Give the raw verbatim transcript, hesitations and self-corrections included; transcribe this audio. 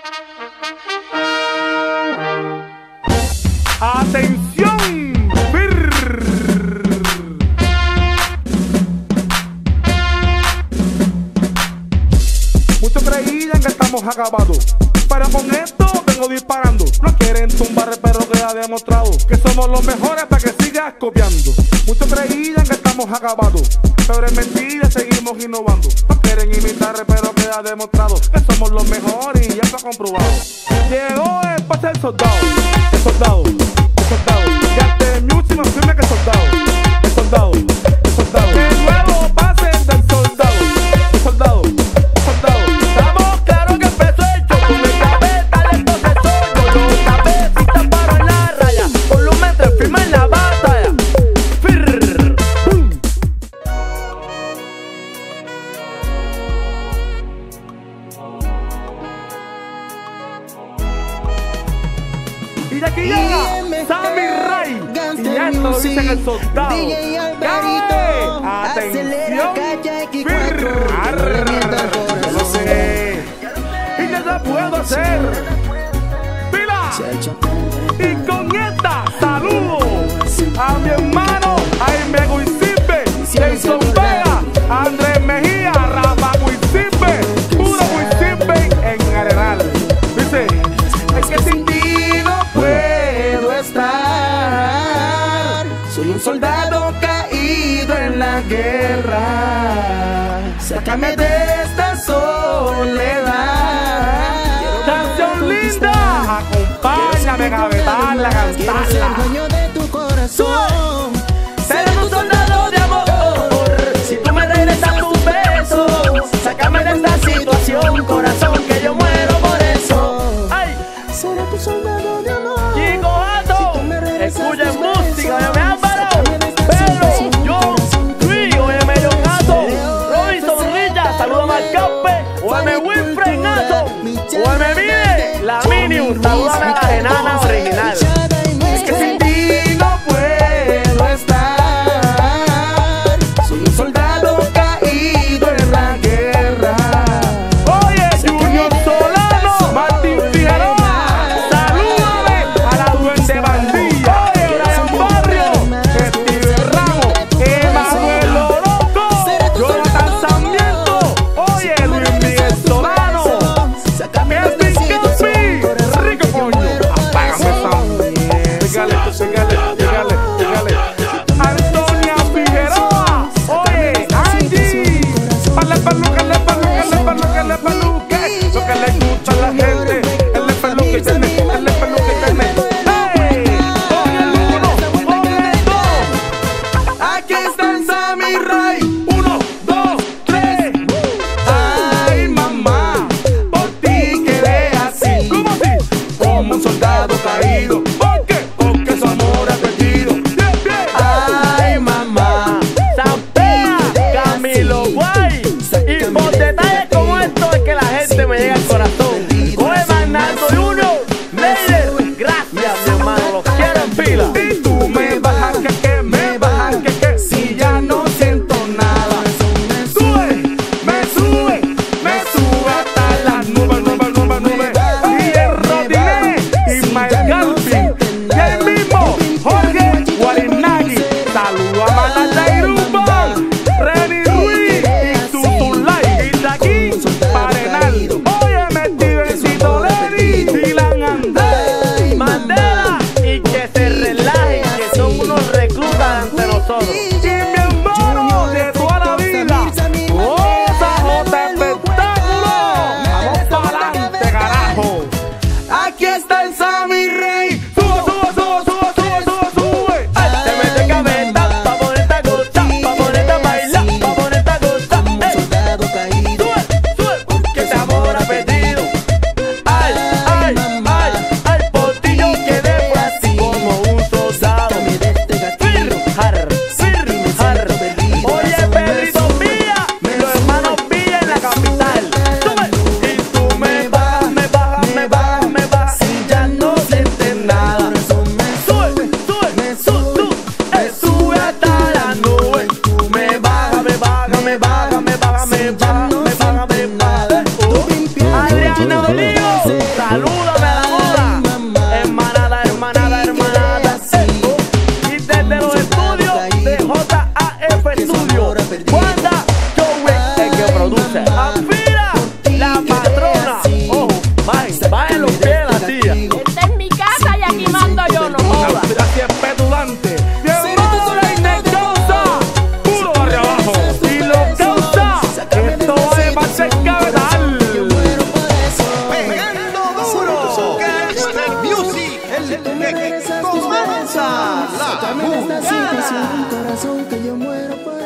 ¡Atención! Muchos creían que estamos acabados, pero con esto vengo disparando. No quieren tumbar, pero que ha demostrado que somos los mejores para que sigas copiando. Muchos creían que estamos acabados, pero es mentira, seguimos innovando. No quieren imitar, pero que ha demostrado que somos los mejores y ya está comprobado. Llegó el pase del soldado, el soldado, el soldado. Ya te music más firme que el soldado, el soldado, el soldado. El nuevo pase del soldado, el soldado, el soldado. Estamos claros que empezó el show. Con el cabeza talento se soy yo. Los cabecitas paro en la raya, volumen tres firma en la batalla. Firr, boom. Y de aquí llega Sammy Ray. Y esto lo dicen el soldado. D J Alvarito, atención. Firr, no lo sé. Y ya la puedo hacer. ¡Pila! Y con esta saludo a mi hermano Jaime Guisipe, Jason Vega, Andrés Mejía, Rafa Guisipe, puro Guisipe en Arenal. Dice, es que sin ti no puedo estar. Soy un soldado caído en la guerra. Sácame de esta soledad. Canción linda, acompáñame a cantarla, quiero ser cantarla. dueño de tu corazón. Ser un soldado de amor. Si tú me regresas tus besos, sácame de esta situación, corazón, que yo muero por eso. Ay, Seré tu soldado de amor. Chico Alto, Si tú me regresas escucha tus música de besos, mi Álvaro, sácame de esta Pedro, situación, John, corazón, que Luis, yo oye, medio gato, muero. Robinson Rilla, saluda a Marcape, oye, Winfrey Nato, oye, Mide, la Minium, salúdame a la enana original. Es que sin ti no puedo estar. Soy un soldado caído en la guerra. Oye, Junior Solano, Martín Figueroa, salúdame a la duende bandilla. Oye, Brian Barrio, Steven Ramos, Emanuel Oroco, Jonathan Sarmiento. Oye, Luis Miguel Solano, Edwin Campi, Rico Coño, apágame esa mujer. Dígale, dígale, dígale, dígale. Antonia Figueroa, oye, Angie, para peluque, le peluque, le peluque, le peluque. Lo que le gusta a la gente, el le peluque tiene, el le peluque tiene. ¡Hey! Pon el uno, pon el dos. Aquí está el Sammy Ray. Uno, dos, tres. Ay, mamá, por ti quedé así. ¿Cómo así? Como un soldado caído. ¿Por qué? Porque su amor ha perdido. Bien, bien. Ay, mamá, Zapea, Camilo Guay. Y por detalles como esto es que la gente me llega al corazón. Rodrigo, salúdame a la moda. Hermanada, hermanada, hermanada. Y desde los estudios de J A F Studio, Wanda Joey, el que produce. Afira, la patrona. Ojo, vayan, vayan los pies la tía. Esta es mi casa y aquí mando yo, no jodas. Afira si es petulante. Bienvenido la intencionza. Puro barrio abajo. Y lo causa. Esto va de parte cabezal. Music, el comienza la música. Corazón que yo muero por